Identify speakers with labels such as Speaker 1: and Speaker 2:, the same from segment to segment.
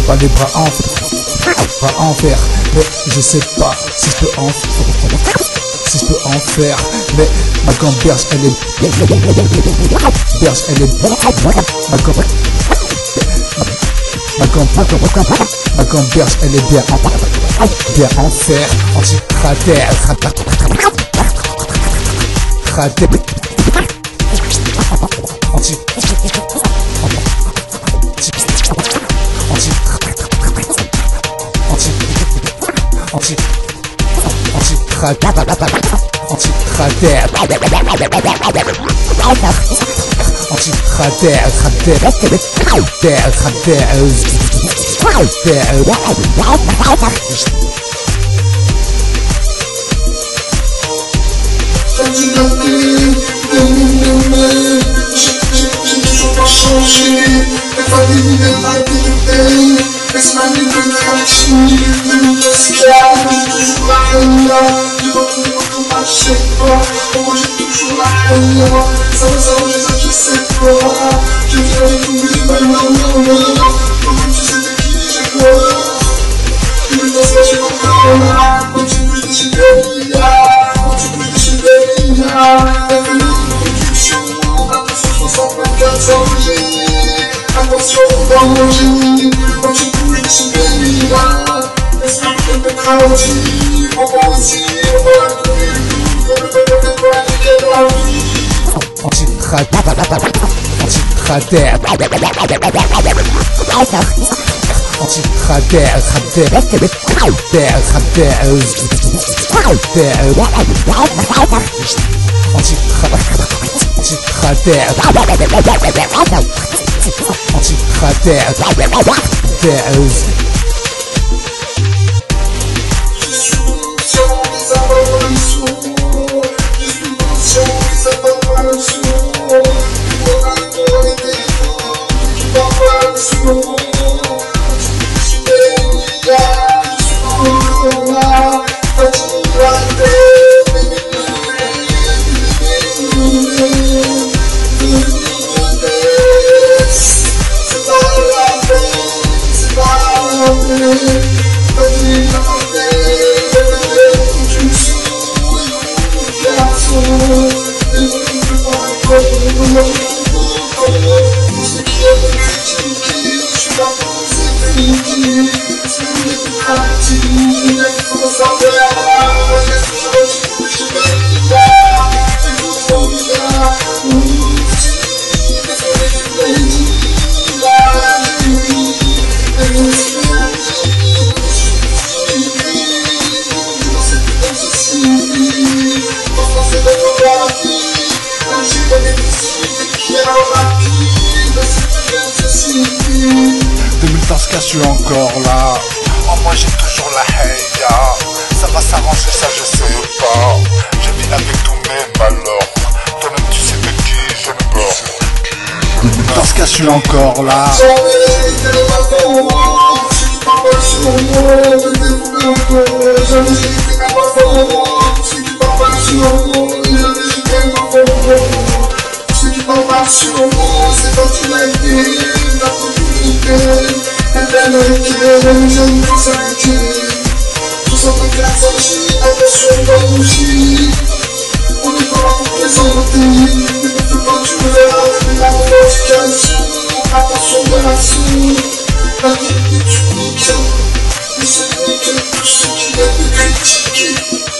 Speaker 1: pas les bras en fer, mais je sais pas si je peux en faire, mais ma gamberge elle est ma gamberge elle est bien en fer, anti-cratère,
Speaker 2: Laisse ma vie de tranquille, ne me laisse pas, toujours la haine. Je retrouve comme à chaque fois, moi j'ai toujours la haine. Ça me je sais pas, je viens de tomber, non. Comment tu sais de qui j'ai peur? Tu me laisses pas, je suis encore là. Quand tu me dis, je suis là. Quand tu me dis, je suis là. La vie de production, attention, 64 ans, attention, dans mon génie. Quand tu me dis, je suis là. Laisse-moi te mettre à l'outil. On va aussi, on va la courir. On va la vie.
Speaker 3: Je suis encore là. Oh, moi j'ai toujours la haïa. Ça va s'arranger, ça je sais pas. Je vis avec tous mes malheurs. Toi-même tu sais de qui je me borde. Dans ce cas je suis encore là.
Speaker 2: J'aime pas s'arrêter. Je sens que la sortie, attention dans le bougie. On est pas là pour présenter. Ne me fais pas tuer la modification. Attention de la soupe. La vie est unique. Et ce n'est que pour ceux qui aiment me critiquer.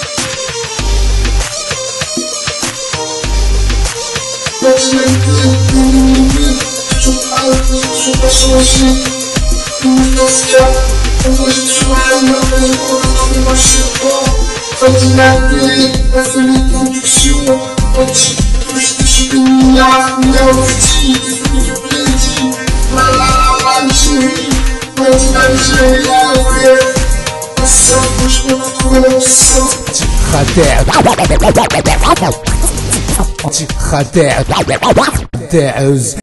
Speaker 2: La vie est unique. Toujours pas changé. Dans ce cas, on voit j'ai toujours rien à faire, on a trouvé ma chemin. Ordinateur, on fait les productions, on dit que je suis béni à petit, je plaisir. La chérie, on dit l'Algérie, ça, je me retrouve dans le sang.
Speaker 1: Anti-cratère.